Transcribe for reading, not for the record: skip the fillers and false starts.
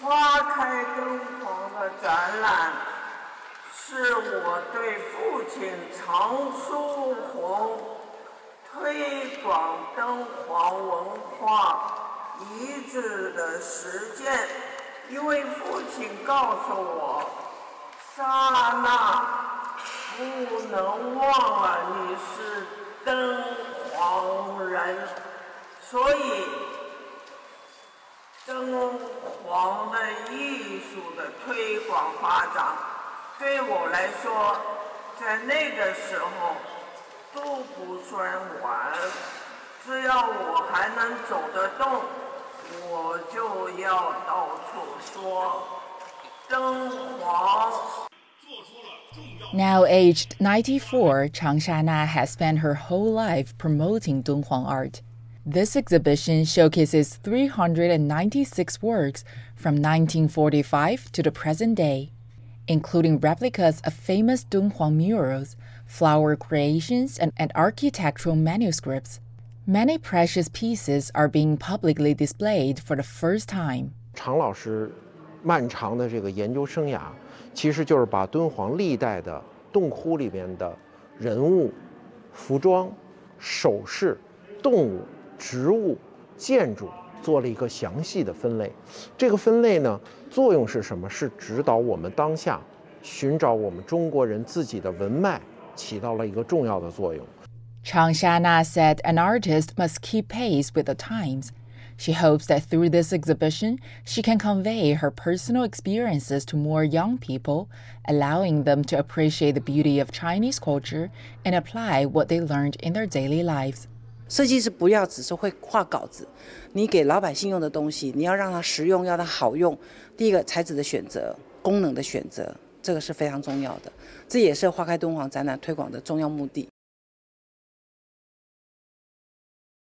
花开敦煌的展览是我对父亲常书鸿推广敦煌文化遗址的实践，因为父亲告诉我，刹那不能忘了你是敦煌人，所以敦煌的艺术的推广发展，对我来说，在那个时候都不算晚。只要我还能走得动，我就要到处说敦煌。 Now aged 94, Chang Shana has spent her whole life promoting Dunhuang art. This exhibition showcases 396 works from 1945 to the present day, including replicas of famous Dunhuang murals, flower creations, and architectural manuscripts. Many precious pieces are being publicly displayed for the first time. 常老师漫长的这个研究生涯，其实就是把敦煌历代的洞窟里边的人物、服装、首饰、动物、植物、建筑做了一个详细的分类。这个分类呢，作用是什么？是指导我们当下寻找我们中国人自己的文脉，起到了一个重要的作用。 Chang Shana said an artist must keep pace with the times. She hopes that through this exhibition, she can convey her personal experiences to more young people, allowing them to appreciate the beauty of Chinese culture and apply what they learned in their daily lives. 设计师不要只是会画稿子，你给老百姓用的东西，你要让它实用，要它好用。第一个材质的选择，功能的选择，这个是非常重要的。这也是花开敦煌展览推广的重要目的。